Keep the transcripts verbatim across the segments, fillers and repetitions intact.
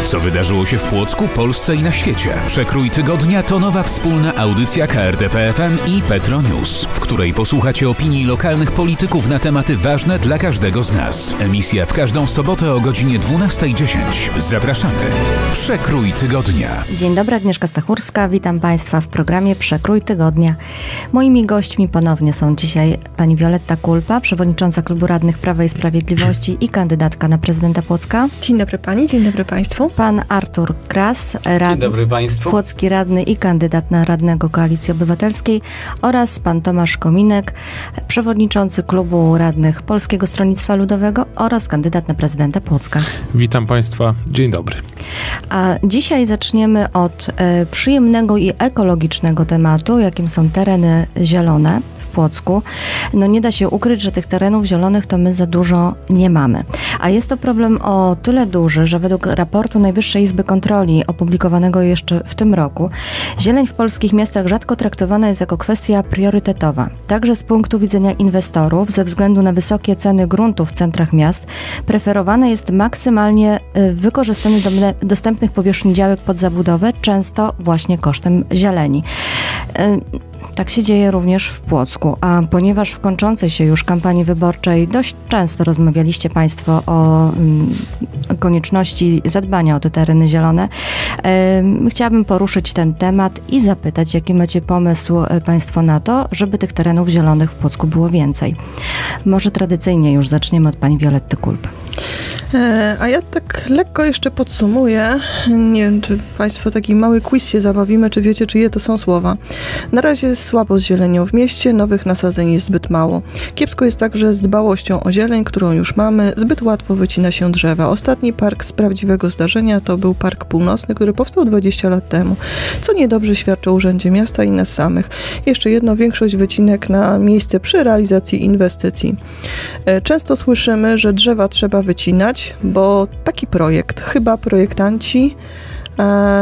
Co wydarzyło się w Płocku, Polsce i na świecie? Przekrój tygodnia to nowa wspólna audycja K R D P F M i Petro News, w której posłuchacie opinii lokalnych polityków na tematy ważne dla każdego z nas. Emisja w każdą sobotę o godzinie dwunasta dziesięć. Zapraszamy. Przekrój tygodnia. Dzień dobry, Agnieszka Stachurska. Witam Państwa w programie Przekrój tygodnia. Moimi gośćmi ponownie są dzisiaj pani Wioletta Kulpa, przewodnicząca Klubu Radnych Prawa i Sprawiedliwości i kandydatka na prezydenta Płocka. Dzień dobry pani, dzień dobry państwu. Pan Artur Kras, rad... Dzień dobry państwu. Płocki radny i kandydat na radnego Koalicji Obywatelskiej oraz pan Tomasz Kominek, przewodniczący Klubu Radnych Polskiego Stronnictwa Ludowego oraz kandydat na prezydenta Płocka. Witam Państwa, dzień dobry. A dzisiaj zaczniemy od e, przyjemnego i ekologicznego tematu, jakim są tereny zielone w Płocku. No nie da się ukryć, że tych terenów zielonych to my za dużo nie mamy. A jest to problem o tyle duży, że według raportu Najwyższej Izby Kontroli opublikowanego jeszcze w tym roku, zieleń w polskich miastach rzadko traktowana jest jako kwestia priorytetowa. Także z punktu widzenia inwestorów, ze względu na wysokie ceny gruntów w centrach miast, preferowane jest maksymalnie wykorzystanie do dostępnych powierzchni działek pod zabudowę, często właśnie kosztem zieleni. Tak się dzieje również w Płocku, a ponieważ w kończącej się już kampanii wyborczej dość często rozmawialiście Państwo o mm, konieczności zadbania o te tereny zielone, e, chciałabym poruszyć ten temat i zapytać, jaki macie pomysł Państwo na to, żeby tych terenów zielonych w Płocku było więcej. Może tradycyjnie już zaczniemy od pani Violetty Kulpy. A ja tak lekko jeszcze podsumuję. Nie wiem, czy Państwo taki mały quiz się zabawimy, czy wiecie, czyje to są słowa. Na razie jest słabo z zielenią w mieście, nowych nasadzeń jest zbyt mało. Kiepsko jest także z dbałością o zieleń, którą już mamy. Zbyt łatwo wycina się drzewa. Ostatni park z prawdziwego zdarzenia to był Park Północny, który powstał dwadzieścia lat temu, co niedobrze świadczy o urzędzie miasta i nas samych. Jeszcze jedno, większość wycinek na miejsce przy realizacji inwestycji. Często słyszymy, że drzewa trzeba wycinać, bo taki projekt, chyba projektanci e,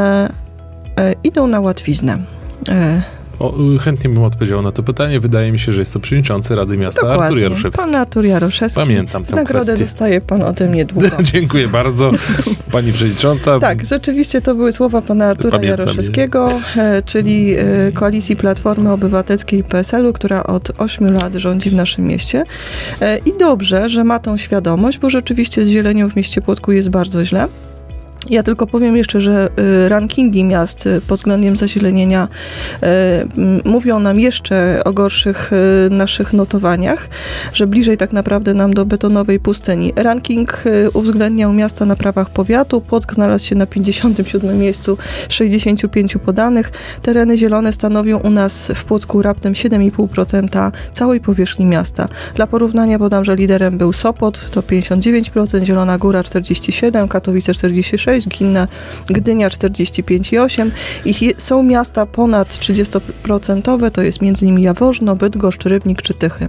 e, idą na łatwiznę. E. O, chętnie bym odpowiedział na to pytanie. Wydaje mi się, że jest to przewodniczący Rady Miasta Dokładnie. Artur Jaroszewski. Pan Artur Jaroszewski. Pamiętam tę Nagrodę kwestię. dostaje pan ode mnie długo. Dziękuję bardzo, pani przewodnicząca. Tak, rzeczywiście to były słowa pana Artura Pamiętam Jaroszewskiego, e, czyli e, Koalicji Platformy Obywatelskiej i P S L u, która od ośmiu lat rządzi w naszym mieście. E, I dobrze, że ma tą świadomość, bo rzeczywiście z zielenią w mieście Płocku jest bardzo źle. Ja tylko powiem jeszcze, że rankingi miast pod względem zazielenienia mówią nam jeszcze o gorszych naszych notowaniach, że bliżej tak naprawdę nam do betonowej pustyni. Ranking uwzględniał miasta na prawach powiatu. Płock znalazł się na pięćdziesiątym siódmym miejscu z sześćdziesięciu pięciu podanych. Tereny zielone stanowią u nas w Płocku raptem siedem i pół procent całej powierzchni miasta. Dla porównania podam, że liderem był Sopot, to pięćdziesiąt dziewięć procent, Zielona Góra czterdzieści siedem procent, Katowice czterdzieści sześć procent, Gdynia, Gdynia czterdzieści pięć i osiem procent. I są miasta ponad trzydziestoprocentowe, to jest między innymi Jaworzno, Bydgoszcz, Rybnik czy Tychy.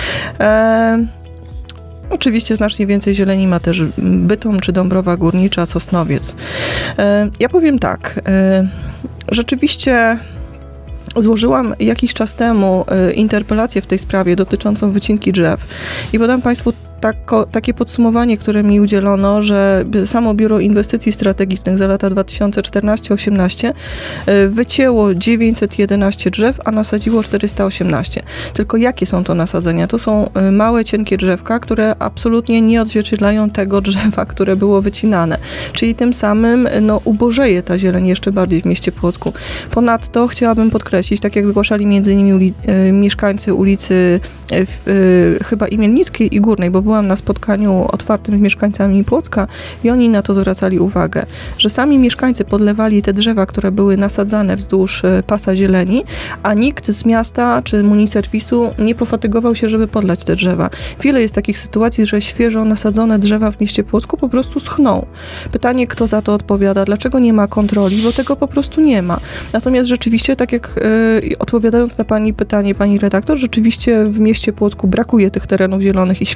E, oczywiście znacznie więcej zieleni ma też Bytom czy Dąbrowa Górnicza, Sosnowiec. E, ja powiem tak, e, rzeczywiście złożyłam jakiś czas temu e, interpelację w tej sprawie dotyczącą wycinki drzew i podam Państwu Tako, takie podsumowanie, które mi udzielono, że samo Biuro Inwestycji Strategicznych za lata dwa tysiące czternaście osiemnaście wycięło dziewięćset jedenaście drzew, a nasadziło czterysta osiemnaście. Tylko jakie są to nasadzenia? To są małe, cienkie drzewka, które absolutnie nie odzwierciedlają tego drzewa, które było wycinane. Czyli tym samym no, ubożeje ta zieleń jeszcze bardziej w mieście Płocku. Ponadto chciałabym podkreślić, tak jak zgłaszali między innymi uli- e, mieszkańcy ulicy e, e, chyba Imielnickiej i Górnej, bo byłam na spotkaniu otwartym z mieszkańcami Płocka i oni na to zwracali uwagę, że sami mieszkańcy podlewali te drzewa, które były nasadzane wzdłuż pasa zieleni, a nikt z miasta czy muniserwisu nie pofatygował się, żeby podlać te drzewa. Wiele jest takich sytuacji, że świeżo nasadzone drzewa w mieście Płocku po prostu schną. Pytanie, kto za to odpowiada, dlaczego nie ma kontroli, bo tego po prostu nie ma. Natomiast rzeczywiście, tak jak yy, odpowiadając na pani pytanie, pani redaktor, rzeczywiście w mieście Płocku brakuje tych terenów zielonych i świadczą o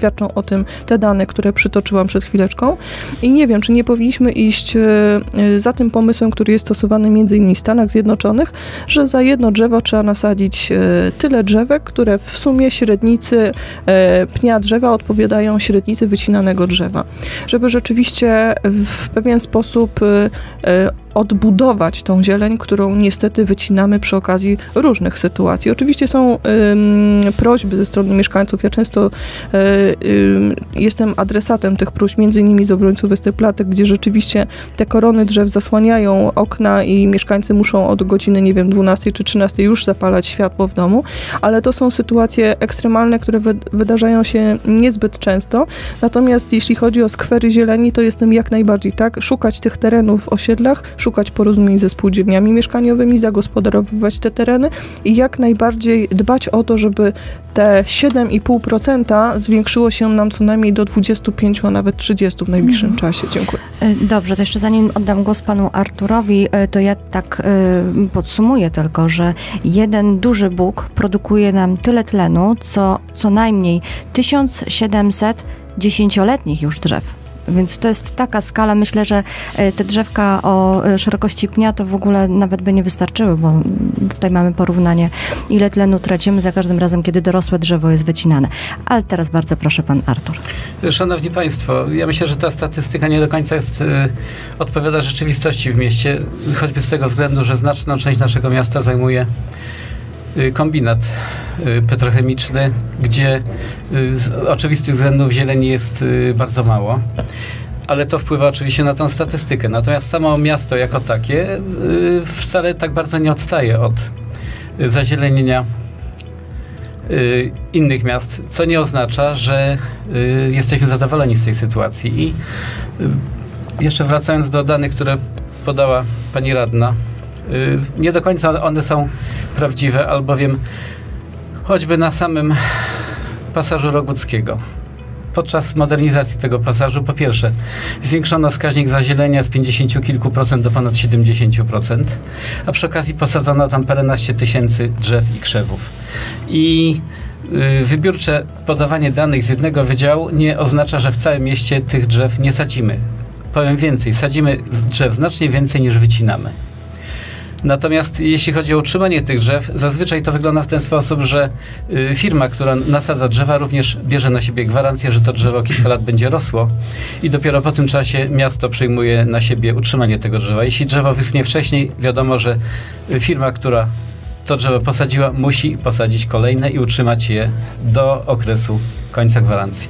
tym te dane, które przytoczyłam przed chwileczką. I nie wiem, czy nie powinniśmy iść za tym pomysłem, który jest stosowany między innymi w Stanach Zjednoczonych, że za jedno drzewo trzeba nasadzić tyle drzewek, które w sumie średnicy pnia drzewa odpowiadają średnicy wycinanego drzewa. Żeby rzeczywiście w pewien sposób odbudować tą zieleń, którą niestety wycinamy przy okazji różnych sytuacji. Oczywiście są ym, prośby ze strony mieszkańców. Ja często y, y, jestem adresatem tych próśb, między innymi z obrońców Westerplatte, gdzie rzeczywiście te korony drzew zasłaniają okna i mieszkańcy muszą od godziny, nie wiem, dwunastej czy trzynastej już zapalać światło w domu, ale to są sytuacje ekstremalne, które wy, wydarzają się niezbyt często. Natomiast jeśli chodzi o skwery zieleni, to jestem jak najbardziej tak, szukać tych terenów w osiedlach, szukać porozumień ze spółdzielniami mieszkaniowymi, zagospodarowywać te tereny i jak najbardziej dbać o to, żeby te siedem i pół procent zwiększyło się nam co najmniej do dwudziestu pięciu, a nawet trzydziestu w najbliższym mhm. czasie. Dziękuję. Dobrze, to jeszcze zanim oddam głos panu Arturowi, to ja tak y, podsumuję tylko, że jeden duży Bóg produkuje nam tyle tlenu, co co najmniej tysiąc siedemset dziesięcioletnich już drzew. Więc to jest taka skala, myślę, że te drzewka o szerokości pnia to w ogóle nawet by nie wystarczyły, bo tutaj mamy porównanie, ile tlenu tracimy za każdym razem, kiedy dorosłe drzewo jest wycinane. Ale teraz bardzo proszę, pan Artur. Szanowni Państwo, ja myślę, że ta statystyka nie do końca jest, y, odpowiada rzeczywistości w mieście, choćby z tego względu, że znaczną część naszego miasta zajmuje kombinat petrochemiczny, gdzie z oczywistych względów zieleni jest bardzo mało, ale to wpływa oczywiście na tą statystykę. Natomiast samo miasto jako takie wcale tak bardzo nie odstaje od zazielenienia innych miast, co nie oznacza, że jesteśmy zadowoleni z tej sytuacji. I jeszcze wracając do danych, które podała pani radna, nie do końca one są prawdziwe, albowiem choćby na samym pasażu Roguckiego podczas modernizacji tego pasażu po pierwsze zwiększono wskaźnik zazielenia z pięćdziesięciu kilku procent do ponad siedemdziesięciu procent, a przy okazji posadzono tam paręnaście tysięcy drzew i krzewów. I y, wybiórcze podawanie danych z jednego wydziału nie oznacza, że w całym mieście tych drzew nie sadzimy. Powiem więcej, sadzimy drzew znacznie więcej niż wycinamy. Natomiast jeśli chodzi o utrzymanie tych drzew, zazwyczaj to wygląda w ten sposób, że y, firma, która nasadza drzewa, również bierze na siebie gwarancję, że to drzewo kilka lat będzie rosło i dopiero po tym czasie miasto przejmuje na siebie utrzymanie tego drzewa. Jeśli drzewo wyschnie wcześniej, wiadomo, że firma, która to drzewo posadziła, musi posadzić kolejne i utrzymać je do okresu końca gwarancji.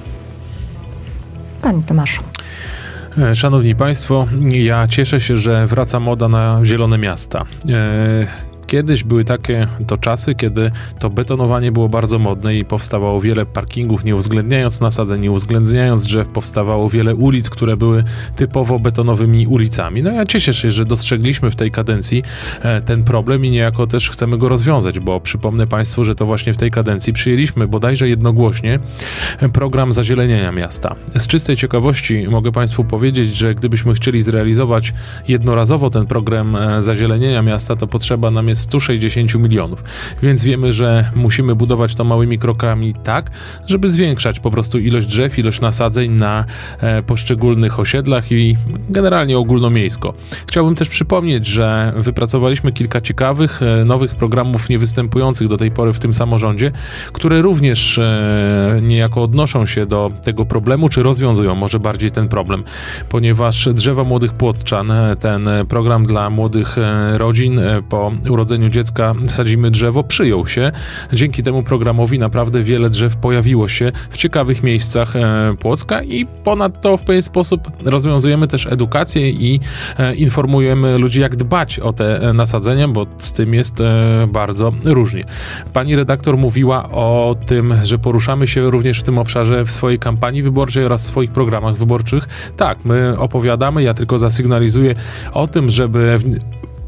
Panie Tomaszu. Szanowni Państwo, ja cieszę się, że wraca moda na zielone miasta. Kiedyś były takie to czasy, kiedy to betonowanie było bardzo modne i powstawało wiele parkingów, nie uwzględniając nasadzeń, nie uwzględniając drzew, powstawało wiele ulic, które były typowo betonowymi ulicami. No ja cieszę się, że dostrzegliśmy w tej kadencji ten problem i niejako też chcemy go rozwiązać, bo przypomnę Państwu, że to właśnie w tej kadencji przyjęliśmy bodajże jednogłośnie program zazieleniania miasta. Z czystej ciekawości mogę Państwu powiedzieć, że gdybyśmy chcieli zrealizować jednorazowo ten program zazieleniania miasta, to potrzeba nam jest sto sześćdziesiąt milionów. Więc wiemy, że musimy budować to małymi krokami tak, żeby zwiększać po prostu ilość drzew, ilość nasadzeń na e, poszczególnych osiedlach i generalnie ogólnomiejsko. Chciałbym też przypomnieć, że wypracowaliśmy kilka ciekawych, e, nowych programów niewystępujących do tej pory w tym samorządzie, które również e, niejako odnoszą się do tego problemu, czy rozwiązują może bardziej ten problem, ponieważ Drzewa Młodych Płotczan, ten program dla młodych e, rodzin e, po urodzeniu dziecka sadzimy drzewo, przyjął się. Dzięki temu programowi naprawdę wiele drzew pojawiło się w ciekawych miejscach e, Płocka i ponadto w pewien sposób rozwiązujemy też edukację i e, informujemy ludzi, jak dbać o te e, nasadzenia, bo z tym jest e, bardzo różnie. Pani redaktor mówiła o tym, że poruszamy się również w tym obszarze w swojej kampanii wyborczej oraz w swoich programach wyborczych. Tak, my opowiadamy, ja tylko zasygnalizuję o tym, żeby w,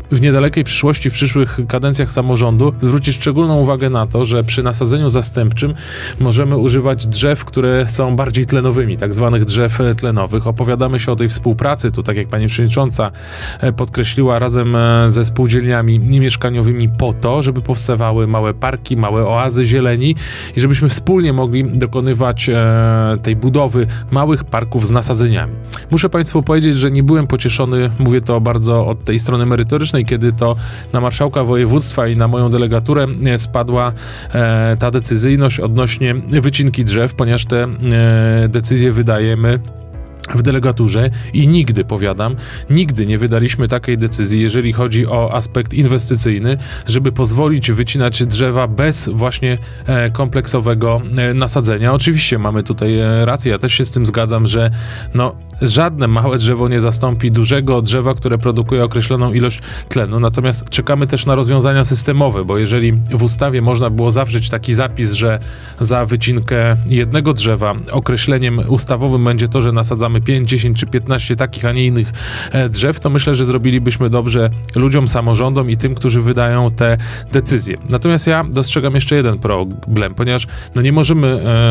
w niedalekiej przyszłości, w przyszłych kadencjach samorządu zwrócić szczególną uwagę na to, że przy nasadzeniu zastępczym możemy używać drzew, które są bardziej tlenowymi, tak zwanych drzew tlenowych. Opowiadamy się o tej współpracy, tu tak jak pani przewodnicząca podkreśliła, razem ze spółdzielniami mieszkaniowymi po to, żeby powstawały małe parki, małe oazy zieleni i żebyśmy wspólnie mogli dokonywać tej budowy małych parków z nasadzeniami. Muszę państwu powiedzieć, że nie byłem pocieszony, mówię to bardzo od tej strony merytorycznej, kiedy to na marszałka województwa i na moją delegaturę spadła e, ta decyzyjność odnośnie wycinki drzew, ponieważ te e, decyzje wydajemy w delegaturze i nigdy, powiadam, nigdy nie wydaliśmy takiej decyzji, jeżeli chodzi o aspekt inwestycyjny, żeby pozwolić wycinać drzewa bez właśnie e, kompleksowego e, nasadzenia. Oczywiście mamy tutaj e, rację, ja też się z tym zgadzam, że no, żadne małe drzewo nie zastąpi dużego drzewa, które produkuje określoną ilość tlenu. Natomiast czekamy też na rozwiązania systemowe, bo jeżeli w ustawie można było zawrzeć taki zapis, że za wycinkę jednego drzewa określeniem ustawowym będzie to, że nasadzamy pięć, dziesięć czy piętnaście takich, a nie innych drzew, to myślę, że zrobilibyśmy dobrze ludziom, samorządom i tym, którzy wydają te decyzje. Natomiast ja dostrzegam jeszcze jeden problem, ponieważ no nie możemy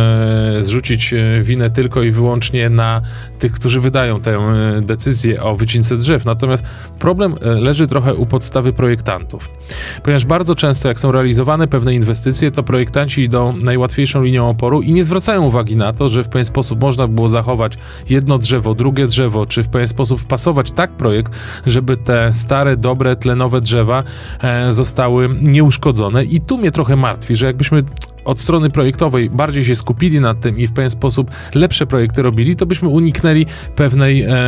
e, zrzucić winę tylko i wyłącznie na tych, którzy wydają tę decyzję o wycince drzew. Natomiast problem leży trochę u podstawy projektantów. Ponieważ bardzo często, jak są realizowane pewne inwestycje, to projektanci idą najłatwiejszą linią oporu i nie zwracają uwagi na to, że w pewien sposób można było zachować jedno drzewo, drugie drzewo, czy w pewien sposób wpasować tak projekt, żeby te stare, dobre, tlenowe drzewa e, zostały nieuszkodzone. I tu mnie trochę martwi, że jakbyśmy od strony projektowej bardziej się skupili nad tym i w pewien sposób lepsze projekty robili, to byśmy uniknęli pewnej, e,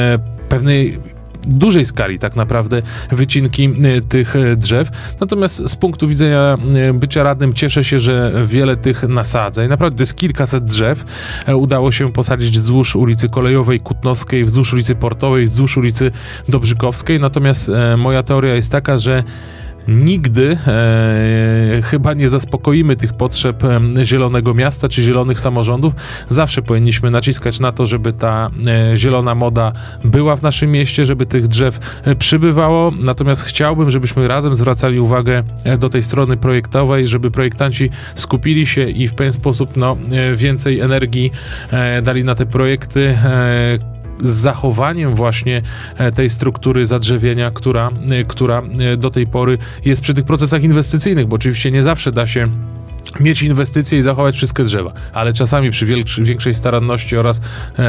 pewnej dużej skali tak naprawdę wycinki tych drzew. Natomiast z punktu widzenia bycia radnym cieszę się, że wiele tych nasadzeń, naprawdę to jest kilkaset drzew, udało się posadzić wzdłuż ulicy Kolejowej, Kutnowskiej, wzdłuż ulicy Portowej, wzdłuż ulicy Dobrzykowskiej. Natomiast moja teoria jest taka, że nigdy e, chyba nie zaspokoimy tych potrzeb e, zielonego miasta czy zielonych samorządów. Zawsze powinniśmy naciskać na to, żeby ta e, zielona moda była w naszym mieście, żeby tych drzew e, przybywało. Natomiast chciałbym, żebyśmy razem zwracali uwagę e, do tej strony projektowej, żeby projektanci skupili się i w pewien sposób no, e, więcej energii e, dali na te projekty, e, z zachowaniem właśnie tej struktury zadrzewienia, która, która do tej pory jest przy tych procesach inwestycyjnych, bo oczywiście nie zawsze da się mieć inwestycje i zachować wszystkie drzewa, ale czasami przy wielk- większej staranności oraz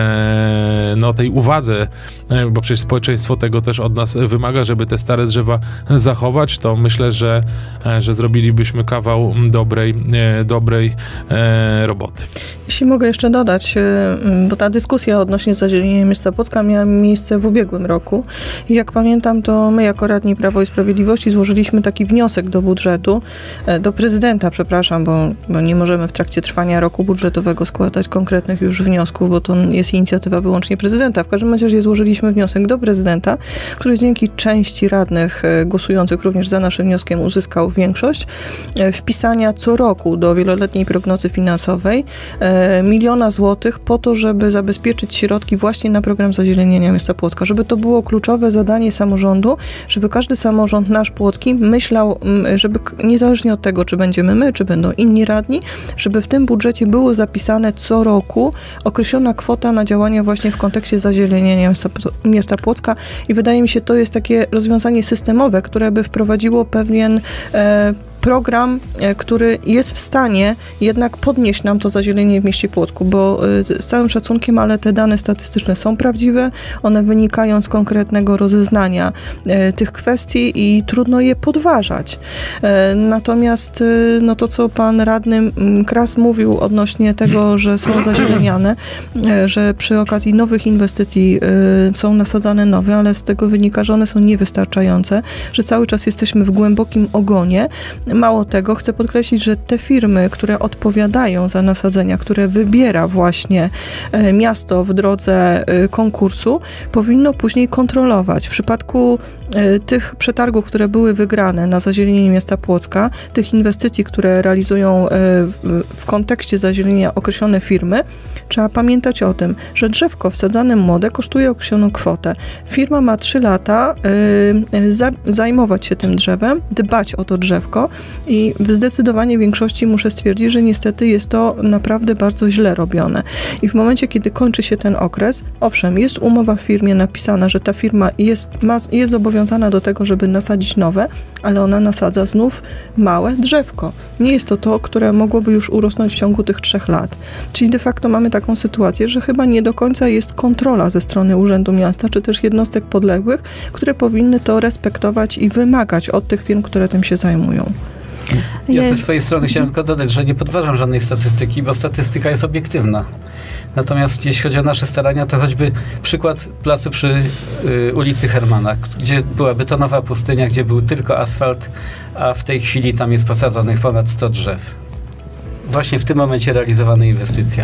e, no, tej uwadze, e, bo przecież społeczeństwo tego też od nas wymaga, żeby te stare drzewa zachować, to myślę, że, e, że zrobilibyśmy kawał dobrej, e, dobrej e, roboty. Jeśli mogę jeszcze dodać, bo ta dyskusja odnośnie zazielenienia miasta Płocka miała miejsce w ubiegłym roku i jak pamiętam, to my jako radni Prawo i Sprawiedliwości złożyliśmy taki wniosek do budżetu, do prezydenta, przepraszam, bo, bo nie możemy w trakcie trwania roku budżetowego składać konkretnych już wniosków, bo to jest inicjatywa wyłącznie prezydenta. W każdym razie złożyliśmy wniosek do prezydenta, który dzięki części radnych głosujących również za naszym wnioskiem uzyskał większość, wpisania co roku do wieloletniej prognozy finansowej miliona złotych po to, żeby zabezpieczyć środki właśnie na program zazielenienia miasta Płocka, żeby to było kluczowe zadanie samorządu, żeby każdy samorząd nasz płocki myślał, żeby niezależnie od tego, czy będziemy my, czy będą inni radni, żeby w tym budżecie było zapisane co roku określona kwota na działania właśnie w kontekście zazielenienia miasta, miasta Płocka i wydaje mi się, to jest takie rozwiązanie systemowe, które by wprowadziło pewien e, program, który jest w stanie jednak podnieść nam to zazielenienie w mieście Płocku, bo z całym szacunkiem, ale te dane statystyczne są prawdziwe, one wynikają z konkretnego rozeznania tych kwestii i trudno je podważać. Natomiast no to, co pan radny Kras mówił odnośnie tego, że są zazieleniane, że przy okazji nowych inwestycji są nasadzane nowe, ale z tego wynika, że one są niewystarczające, że cały czas jesteśmy w głębokim ogonie. Mało tego, chcę podkreślić, że te firmy, które odpowiadają za nasadzenia, które wybiera właśnie miasto w drodze konkursu, powinno później kontrolować. W przypadku tych przetargów, które były wygrane na zazielenienie miasta Płocka, tych inwestycji, które realizują w, w kontekście zazielenienia określone firmy, trzeba pamiętać o tym, że drzewko wsadzane młode kosztuje określoną kwotę. Firma ma trzy lata y, za, zajmować się tym drzewem, dbać o to drzewko i w zdecydowanie większości muszę stwierdzić, że niestety jest to naprawdę bardzo źle robione. I w momencie, kiedy kończy się ten okres, owszem, jest umowa w firmie napisana, że ta firma jest, ma, jest zobowiązana do tego, żeby nasadzić nowe, ale ona nasadza znów małe drzewko. Nie jest to to, które mogłoby już urosnąć w ciągu tych trzech lat. Czyli de facto mamy taką sytuację, że chyba nie do końca jest kontrola ze strony Urzędu Miasta, czy też jednostek podległych, które powinny to respektować i wymagać od tych firm, które tym się zajmują. Ja ze swojej strony chciałem tylko dodać, że nie podważam żadnej statystyki, bo statystyka jest obiektywna. Natomiast jeśli chodzi o nasze starania, to choćby przykład placu przy y, ulicy Hermana, gdzie była betonowa pustynia, gdzie był tylko asfalt, a w tej chwili tam jest posadzonych ponad sto drzew. Właśnie w tym momencie realizowana inwestycja.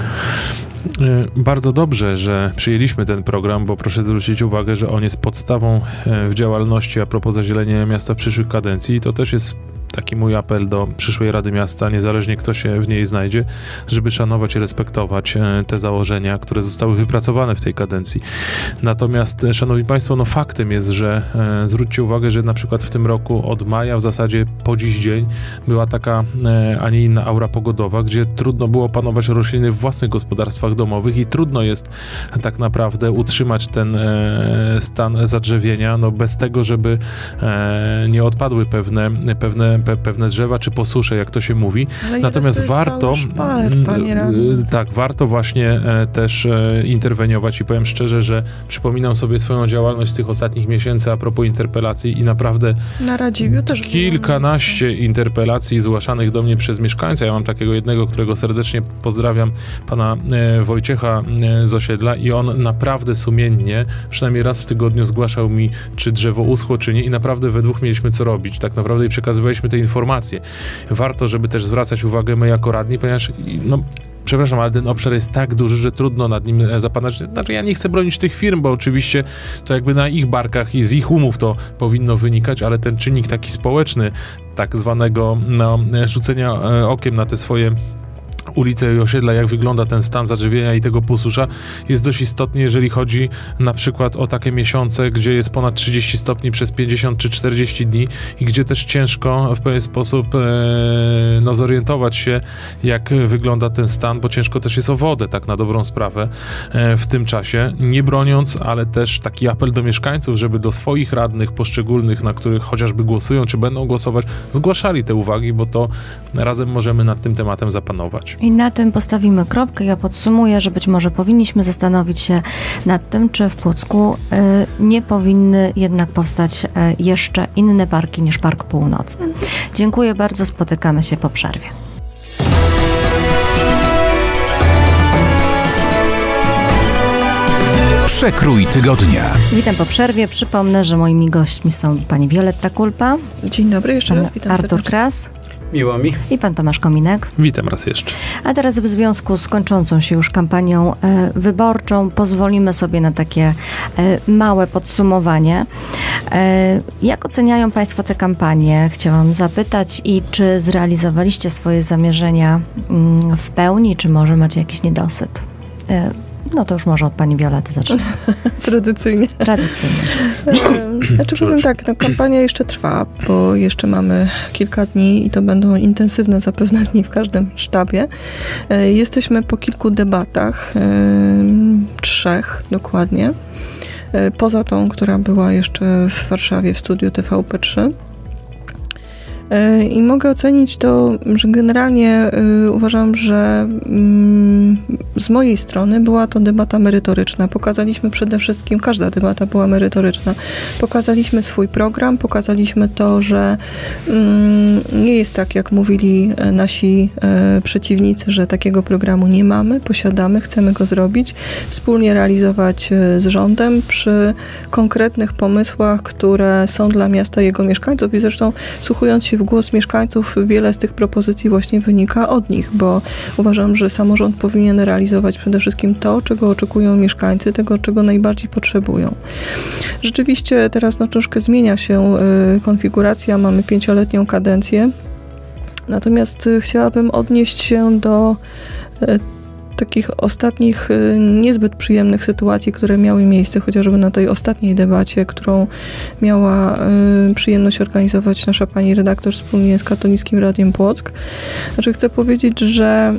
Bardzo dobrze, że przyjęliśmy ten program, bo proszę zwrócić uwagę, że on jest podstawą w działalności a propos zazielenia miasta w przyszłych kadencji. To też jest taki mój apel do przyszłej Rady Miasta, niezależnie kto się w niej znajdzie, żeby szanować i respektować te założenia, które zostały wypracowane w tej kadencji. Natomiast, szanowni państwo, no faktem jest, że e, zwróćcie uwagę, że na przykład w tym roku od maja w zasadzie po dziś dzień była taka, e, a nie inna aura pogodowa, gdzie trudno było panować rośliny w własnych gospodarstwach domowych i trudno jest tak naprawdę utrzymać ten e, stan zadrzewienia, no bez tego, żeby e, nie odpadły pewne, pewne Pe, pewne drzewa, czy po susze, jak to się mówi. Ale natomiast warto szpar, panie tak, warto właśnie e, też e, interweniować i powiem szczerze, że przypominam sobie swoją działalność z tych ostatnich miesięcy a propos interpelacji i naprawdę na Radziwiu też kilkanaście interpelacji zgłaszanych do mnie przez mieszkańca. Ja mam takiego jednego, którego serdecznie pozdrawiam, pana e, Wojciecha e, z osiedla i on naprawdę sumiennie, przynajmniej raz w tygodniu zgłaszał mi, czy drzewo uschło, czy nie i naprawdę we dwóch mieliśmy co robić. Tak naprawdę i przekazywaliśmy te informacje. Warto, żeby też zwracać uwagę my jako radni, ponieważ no, przepraszam, ale ten obszar jest tak duży, że trudno nad nim zapanać. Znaczy ja nie chcę bronić tych firm, bo oczywiście to jakby na ich barkach i z ich umów to powinno wynikać, ale ten czynnik taki społeczny, tak zwanego no, rzucenia okiem na te swoje ulice i osiedla, jak wygląda ten stan zadrzewienia i tego półsusza, jest dość istotny, jeżeli chodzi na przykład o takie miesiące, gdzie jest ponad trzydzieści stopni przez pięćdziesiąt czy czterdzieści dni i gdzie też ciężko w pewien sposób e, no, zorientować się, jak wygląda ten stan, bo ciężko też jest o wodę, tak na dobrą sprawę e, w tym czasie. Nie broniąc, ale też taki apel do mieszkańców, żeby do swoich radnych poszczególnych, na których chociażby głosują, czy będą głosować, zgłaszali te uwagi, bo to razem możemy nad tym tematem zapanować. I na tym postawimy kropkę. Ja podsumuję, że być może powinniśmy zastanowić się nad tym, czy w Płocku y, nie powinny jednak powstać y, jeszcze inne parki niż Park Północny. Dziękuję bardzo, spotykamy się po przerwie. Przekrój tygodnia. Witam po przerwie. Przypomnę, że moimi gośćmi są pani Wioletta Kulpa. Dzień dobry, jeszcze raz witam Artur serdecznie. Kras. Miło mi. I pan Tomasz Kominek. Witam raz jeszcze. A teraz w związku z kończącą się już kampanią e, wyborczą pozwolimy sobie na takie e, małe podsumowanie. E, jak oceniają państwo tę kampanię? Chciałam zapytać i czy zrealizowaliście swoje zamierzenia mm, w pełni, czy może macie jakiś niedosyt? E, No to już może od pani Violetty zacznę. Tradycyjnie. Tradycyjnie. Znaczy powiem tak, no, kampania jeszcze trwa, bo jeszcze mamy kilka dni i to będą intensywne zapewne dni w każdym sztabie. Jesteśmy po kilku debatach, trzech dokładnie, poza tą, która była jeszcze w Warszawie w studiu T V P trzy. I mogę ocenić to, że generalnie y, uważam, że y, z mojej strony była to debata merytoryczna. Pokazaliśmy przede wszystkim, każda debata była merytoryczna. Pokazaliśmy swój program, pokazaliśmy to, że y, nie jest tak, jak mówili nasi y, przeciwnicy, że takiego programu nie mamy, posiadamy, chcemy go zrobić, wspólnie realizować y, z rządem przy konkretnych pomysłach, które są dla miasta i jego mieszkańców i zresztą słuchując się się w głos mieszkańców, wiele z tych propozycji właśnie wynika od nich, bo uważam, że samorząd powinien realizować przede wszystkim to, czego oczekują mieszkańcy, tego, czego najbardziej potrzebują. Rzeczywiście teraz no, troszkę zmienia się y, konfiguracja, mamy pięcioletnią kadencję, natomiast y, chciałabym odnieść się do y, takich ostatnich niezbyt przyjemnych sytuacji, które miały miejsce, chociażby na tej ostatniej debacie, którą miała y, przyjemność organizować nasza pani redaktor wspólnie z Katolickim Radiem Płock. Znaczy chcę powiedzieć, że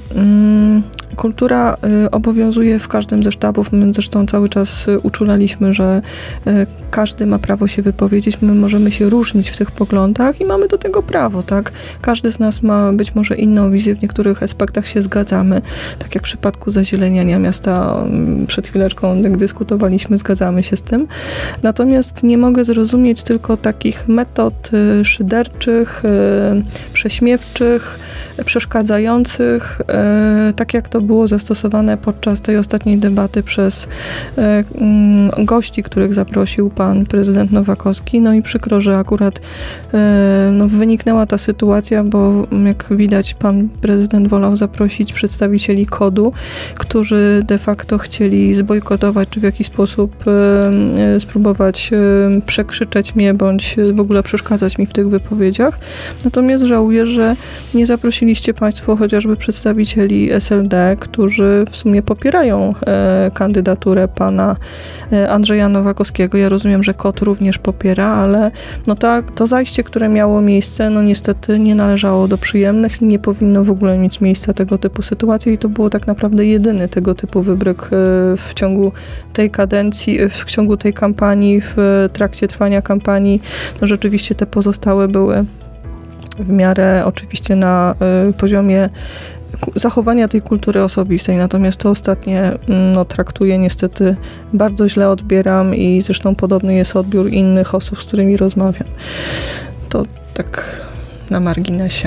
y, kultura y, obowiązuje w każdym ze sztabów. My zresztą cały czas y, uczulaliśmy, że y, każdy ma prawo się wypowiedzieć. My możemy się różnić w tych poglądach i mamy do tego prawo, tak? Każdy z nas ma być może inną wizję, w niektórych aspektach się zgadzamy, tak jak w przypadku zazieleniania miasta przed chwileczką, jak dyskutowaliśmy, zgadzamy się z tym. Natomiast nie mogę zrozumieć tylko takich metod y, szyderczych, y, prześmiewczych, przeszkadzających, y, tak jak to było zastosowane podczas tej ostatniej debaty przez y, y, gości, których zaprosił pan prezydent Nowakowski. No i przykro, że akurat y, no, wyniknęła ta sytuacja, bo jak widać pan prezydent wolał zaprosić przedstawicieli kodu, którzy de facto chcieli zbojkotować, czy w jakiś sposób y, spróbować y, przekrzyczeć mnie, bądź w ogóle przeszkadzać mi w tych wypowiedziach. Natomiast żałuję, że nie zaprosiliście państwo chociażby przedstawicieli S L D, którzy w sumie popierają y, kandydaturę pana y, Andrzeja Nowakowskiego. Ja rozumiem, że KOD również popiera, ale no to, to zajście, które miało miejsce, no niestety nie należało do przyjemnych i nie powinno w ogóle mieć miejsca tego typu sytuacji i to było tak naprawdę jedyny tego typu wybryk w ciągu tej kadencji, w ciągu tej kampanii, w trakcie trwania kampanii. No rzeczywiście te pozostałe były w miarę oczywiście na poziomie zachowania tej kultury osobistej, natomiast to ostatnie no, traktuję niestety bardzo źle, odbieram i zresztą podobny jest odbiór innych osób, z którymi rozmawiam. To tak na marginesie.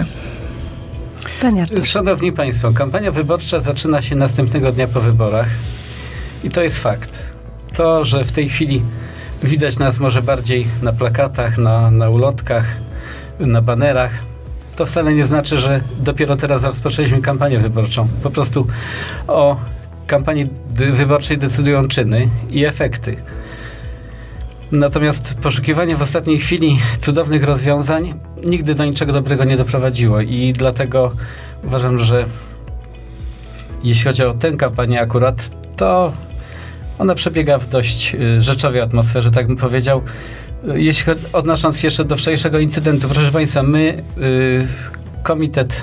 Szanowni Państwo, kampania wyborcza zaczyna się następnego dnia po wyborach i to jest fakt. To, że w tej chwili widać nas może bardziej na plakatach, na, na ulotkach, na banerach, to wcale nie znaczy, że dopiero teraz rozpoczęliśmy kampanię wyborczą. Po prostu o kampanii wyborczej decydują czyny i efekty. Natomiast poszukiwanie w ostatniej chwili cudownych rozwiązań nigdy do niczego dobrego nie doprowadziło i dlatego uważam, że jeśli chodzi o tę kampanię akurat, to ona przebiega w dość rzeczowej atmosferze, tak bym powiedział. Jeśli odnosząc się jeszcze do wczorajszego incydentu, proszę Państwa, my, y, komitet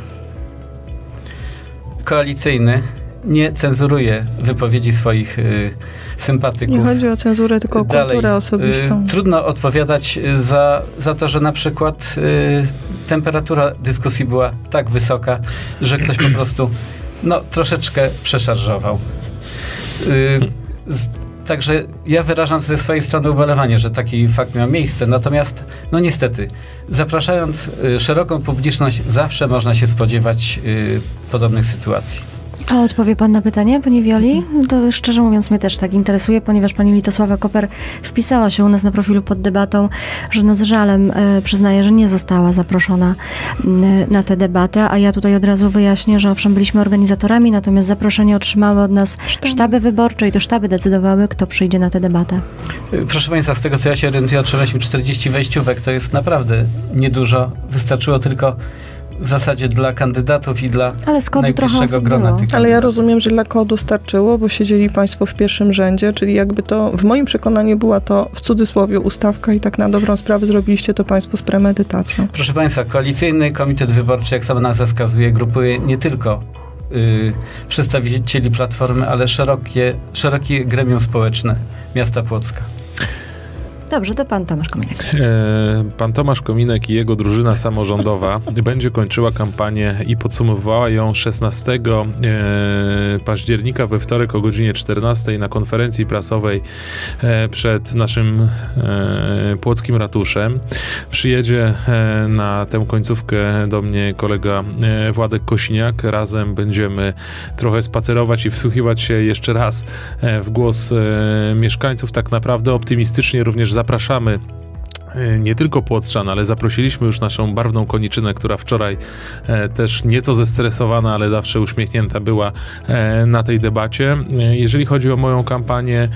koalicyjny, nie cenzuruje wypowiedzi swoich y, sympatyków. Nie chodzi o cenzurę, tylko o kulturę Dalej, osobistą. Y, trudno odpowiadać za, za to, że na przykład y, temperatura dyskusji była tak wysoka, że ktoś po prostu no, troszeczkę przeszarżował. Y, z, Także ja wyrażam ze swojej strony ubolewanie, że taki fakt miał miejsce. Natomiast, no niestety, zapraszając y, szeroką publiczność, zawsze można się spodziewać y, podobnych sytuacji. A odpowie pan na pytanie, pani Wioli? To szczerze mówiąc mnie też tak interesuje, ponieważ pani Litosława Koper wpisała się u nas na profilu pod debatą, że no z żalem e, przyznaje, że nie została zaproszona e, na tę debatę, a ja tutaj od razu wyjaśnię, że owszem byliśmy organizatorami, natomiast zaproszenie otrzymały od nas Sztaby, sztaby wyborcze i to sztaby decydowały, kto przyjdzie na tę debatę. Proszę Państwa, z tego co ja się orientuję, otrzymaliśmy czterdzieści wejściówek, to jest naprawdę niedużo. Wystarczyło tylko w zasadzie dla kandydatów i dla Ale z kodu najbliższego grona tych kandydatów. Ale ja rozumiem, że dla kodu starczyło, bo siedzieli Państwo w pierwszym rzędzie, czyli jakby to, w moim przekonaniu była to w cudzysłowie ustawka i tak na dobrą sprawę zrobiliście to Państwo z premedytacją. Proszę Państwa, koalicyjny komitet wyborczy, jak sama nazwa wskazuje, grupuje nie tylko y, przedstawicieli Platformy, ale szerokie, szerokie gremium społeczne miasta Płocka. Dobrze, to pan Tomasz Kominek. E, pan Tomasz Kominek i jego drużyna samorządowa będzie kończyła kampanię i podsumowywała ją szesnastego października we wtorek o godzinie czternastej na konferencji prasowej e, przed naszym e, płockim ratuszem. Przyjedzie e, na tę końcówkę do mnie kolega e, Władek Kosiniak. Razem będziemy trochę spacerować i wsłuchiwać się jeszcze raz e, w głos e, mieszkańców. Tak naprawdę optymistycznie również zapraszamy nie tylko płotrzan, ale zaprosiliśmy już naszą barwną koniczynę, która wczoraj e, też nieco zestresowana, ale zawsze uśmiechnięta była e, na tej debacie. E, jeżeli chodzi o moją kampanię,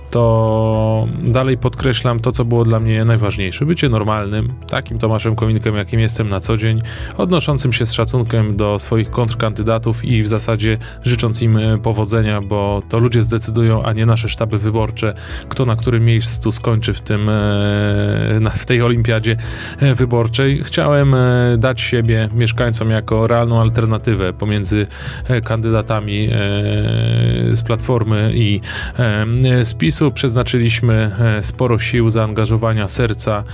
to dalej podkreślam to, co było dla mnie najważniejsze. Bycie normalnym, takim Tomaszem Kominkiem, jakim jestem na co dzień, odnoszącym się z szacunkiem do swoich kontrkandydatów i w zasadzie życząc im powodzenia, bo to ludzie zdecydują, a nie nasze sztaby wyborcze, kto na którym miejscu skończy w tym, w tej olimpiadzie wyborczej. Chciałem dać siebie mieszkańcom jako realną alternatywę pomiędzy kandydatami z Platformy i z PiSu. Przeznaczyliśmy sporo sił, zaangażowania, serca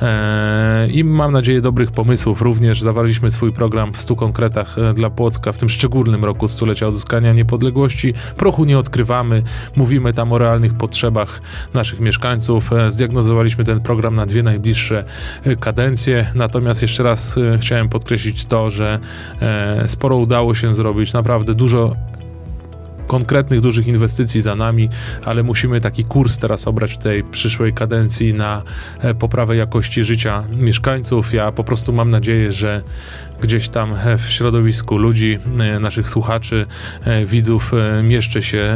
i mam nadzieję dobrych pomysłów. Również zawarliśmy swój program w stu konkretach dla Płocka w tym szczególnym roku stulecia odzyskania niepodległości. Prochu nie odkrywamy, mówimy tam o realnych potrzebach naszych mieszkańców. Zdiagnozowaliśmy ten program na dwie najbliższe kadencje. Natomiast jeszcze raz chciałem podkreślić to, że sporo udało się zrobić, naprawdę dużo konkretnych, dużych inwestycji za nami, ale musimy taki kurs teraz obrać w tej przyszłej kadencji na poprawę jakości życia mieszkańców. Ja po prostu mam nadzieję, że gdzieś tam w środowisku ludzi, naszych słuchaczy, widzów mieszczę się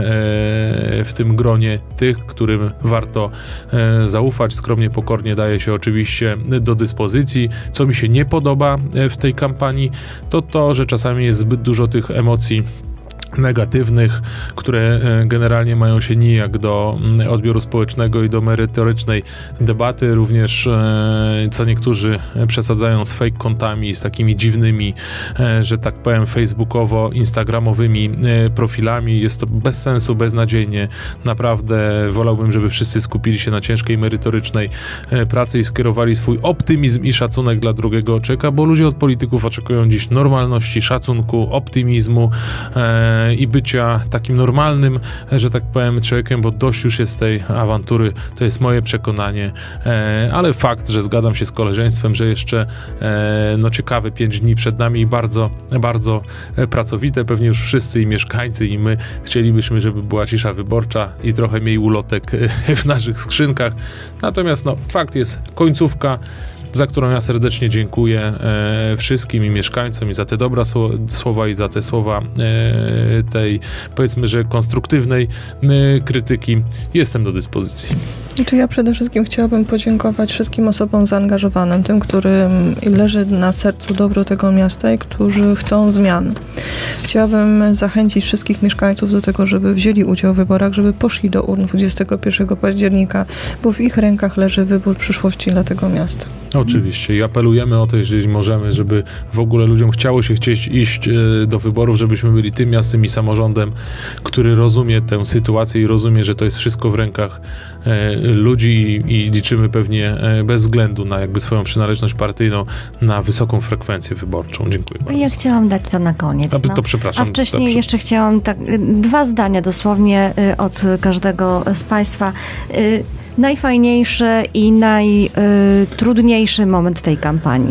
w tym gronie tych, którym warto zaufać. Skromnie, pokornie daję się oczywiście do dyspozycji. Co mi się nie podoba w tej kampanii, to to, że czasami jest zbyt dużo tych emocji negatywnych, które generalnie mają się nijak do odbioru społecznego i do merytorycznej debaty. Również co niektórzy przesadzają z fake kontami, z takimi dziwnymi, że tak powiem, facebookowo-instagramowymi profilami. Jest to bez sensu, beznadziejnie. Naprawdę wolałbym, żeby wszyscy skupili się na ciężkiej, merytorycznej pracy i skierowali swój optymizm i szacunek dla drugiego człowieka, bo ludzie od polityków oczekują dziś normalności, szacunku, optymizmu i bycia takim normalnym, że tak powiem, człowiekiem, bo dość już jest tej awantury, to jest moje przekonanie, ale fakt, że zgadzam się z koleżeństwem, że jeszcze no ciekawe pięć dni przed nami i bardzo, bardzo pracowite, pewnie już wszyscy i mieszkańcy i my chcielibyśmy, żeby była cisza wyborcza i trochę mniej ulotek w naszych skrzynkach, natomiast no fakt jest końcówka, za którą ja serdecznie dziękuję e, wszystkim i mieszkańcom i za te dobra słowa i za te słowa e, tej, powiedzmy, że konstruktywnej e, krytyki. Jestem do dyspozycji. Znaczy ja przede wszystkim chciałabym podziękować wszystkim osobom zaangażowanym, tym, którym leży na sercu dobro tego miasta i którzy chcą zmian. Chciałabym zachęcić wszystkich mieszkańców do tego, żeby wzięli udział w wyborach, żeby poszli do urn dwudziestego pierwszego października, bo w ich rękach leży wybór przyszłości dla tego miasta. Oczywiście i apelujemy o to, jeżeli możemy, żeby w ogóle ludziom chciało się chcieć iść do wyborów, żebyśmy byli tym miastem i samorządem, który rozumie tę sytuację i rozumie, że to jest wszystko w rękach ludzi i liczymy pewnie bez względu na jakby swoją przynależność partyjną na wysoką frekwencję wyborczą. Dziękuję bardzo. Ja chciałam dać to na koniec. A, no. to przepraszam. A wcześniej Dobrze. jeszcze chciałam tak dwa zdania dosłownie od każdego z Państwa. Najfajniejszy i najtrudniejszy moment tej kampanii.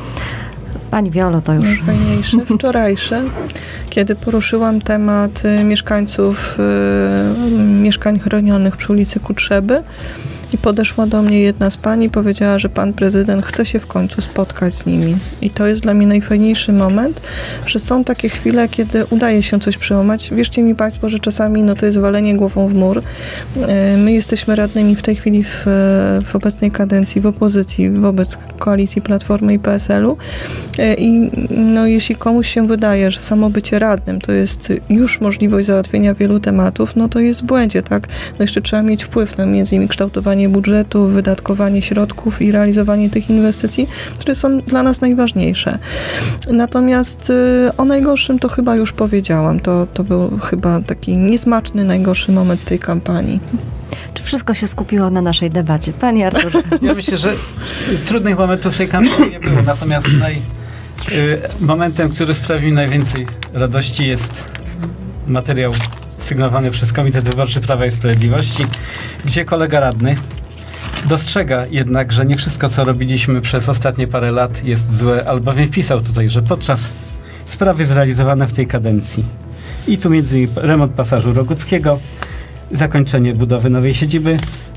Pani Wiolo, to już... Najfajniejszy, wczorajszy, kiedy poruszyłam temat mieszkańców y, mieszkań chronionych przy ulicy Kutrzeby i podeszła do mnie jedna z pań i powiedziała, że pan prezydent chce się w końcu spotkać z nimi. I to jest dla mnie najfajniejszy moment, że są takie chwile, kiedy udaje się coś przełamać. Wierzcie mi Państwo, że czasami no, to jest walenie głową w mur. My jesteśmy radnymi w tej chwili w, w obecnej kadencji w opozycji wobec koalicji Platformy i P S L u i no, jeśli komuś się wydaje, że samo bycie radnym to jest już możliwość załatwienia wielu tematów, no to jest w błędzie, tak? No jeszcze trzeba mieć wpływ na między innymi kształtowanie budżetu, wydatkowanie środków i realizowanie tych inwestycji, które są dla nas najważniejsze. Natomiast y, o najgorszym to chyba już powiedziałam. To, to był chyba taki niesmaczny, najgorszy moment tej kampanii. Czy wszystko się skupiło na naszej debacie? Panie Arturze. Ja myślę, że trudnych momentów w tej kampanii nie było, natomiast naj, y, momentem, który sprawił najwięcej radości, jest materiał sygnowany przez Komitet Wyborczy Prawa i Sprawiedliwości, gdzie kolega radny dostrzega jednak, że nie wszystko, co robiliśmy przez ostatnie parę lat jest złe, albowiem wpisał tutaj, że podczas sprawy zrealizowane w tej kadencji i tu między innymi remont pasażu Roguckiego, zakończenie budowy nowej siedziby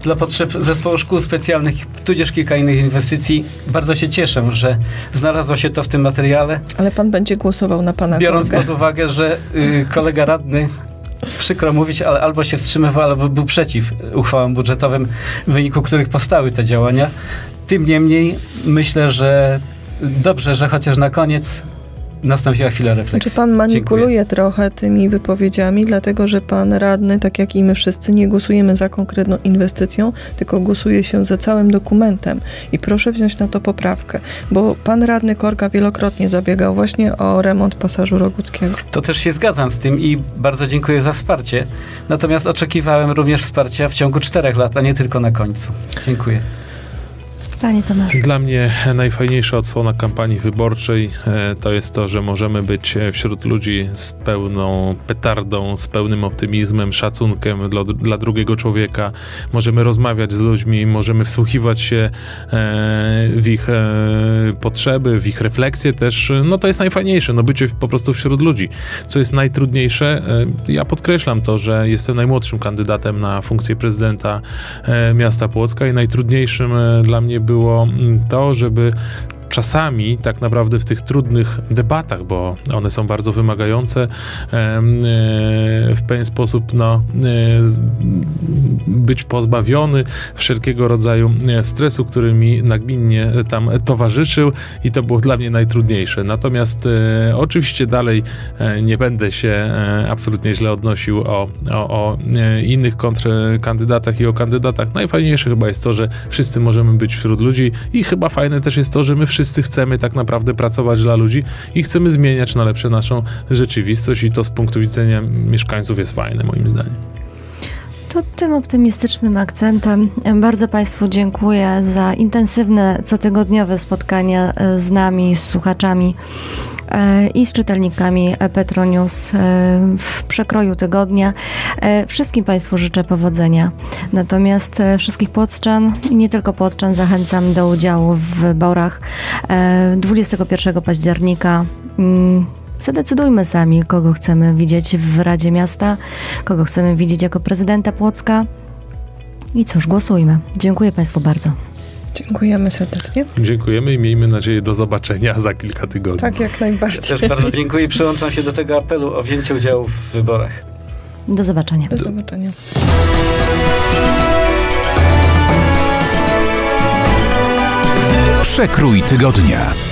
dla potrzeb zespołu szkół specjalnych, tudzież kilka innych inwestycji. Bardzo się cieszę, że znalazło się to w tym materiale. Ale pan będzie głosował na pana Biorąc kolegę. pod uwagę, że y, kolega radny, przykro mówić, ale albo się wstrzymywał, albo był przeciw uchwałom budżetowym, w wyniku których powstały te działania. Tym niemniej myślę, że dobrze, że chociaż na koniec nastąpiła chwila refleksji. Czy pan manipuluje Dziękuję. trochę tymi wypowiedziami, dlatego że pan radny, tak jak i my wszyscy, nie głosujemy za konkretną inwestycją, tylko głosuje się za całym dokumentem. I proszę wziąć na to poprawkę, bo pan radny Korka wielokrotnie zabiegał właśnie o remont pasażu Roguckiego. To też się zgadzam z tym i bardzo dziękuję za wsparcie. Natomiast oczekiwałem również wsparcia w ciągu czterech lat, a nie tylko na końcu. Dziękuję. Panie Tomaszu. Dla mnie najfajniejsza odsłona kampanii wyborczej e, to jest to, że możemy być wśród ludzi z pełną petardą, z pełnym optymizmem, szacunkiem dla, dla drugiego człowieka. Możemy rozmawiać z ludźmi, możemy wsłuchiwać się e, w ich e, potrzeby, w ich refleksje też. No to jest najfajniejsze, no bycie po prostu wśród ludzi. Co jest najtrudniejsze, e, ja podkreślam to, że jestem najmłodszym kandydatem na funkcję prezydenta e, miasta Płocka i najtrudniejszym e, dla mnie było to, żeby czasami tak naprawdę w tych trudnych debatach, bo one są bardzo wymagające, w pewien sposób no, być pozbawiony wszelkiego rodzaju stresu, który mi nagminnie tam towarzyszył i to było dla mnie najtrudniejsze. Natomiast e, oczywiście dalej e, nie będę się e, absolutnie źle odnosił o, o, o e, innych kontrkandydatach i o kandydatach. Najfajniejsze chyba jest to, że wszyscy możemy być wśród ludzi i chyba fajne też jest to, że my wszyscy chcemy tak naprawdę pracować dla ludzi i chcemy zmieniać na lepsze naszą rzeczywistość i to z punktu widzenia mieszkańców jest fajne moim zdaniem. To tym optymistycznym akcentem bardzo Państwu dziękuję za intensywne, cotygodniowe spotkania z nami, z słuchaczami i z czytelnikami Petronews w przekroju tygodnia. Wszystkim Państwu życzę powodzenia. Natomiast wszystkich płockczan i nie tylko płockczan zachęcam do udziału w wyborach dwudziestego pierwszego października. Zadecydujmy sami, kogo chcemy widzieć w Radzie Miasta, kogo chcemy widzieć jako prezydenta Płocka. I cóż, głosujmy. Dziękuję Państwu bardzo. Dziękujemy serdecznie. Dziękujemy i miejmy nadzieję do zobaczenia za kilka tygodni. Tak, jak najbardziej. Ja też bardzo dziękuję i przyłączam się do tego apelu o wzięcie udziału w wyborach. Do zobaczenia. Do zobaczenia. Przekrój tygodnia.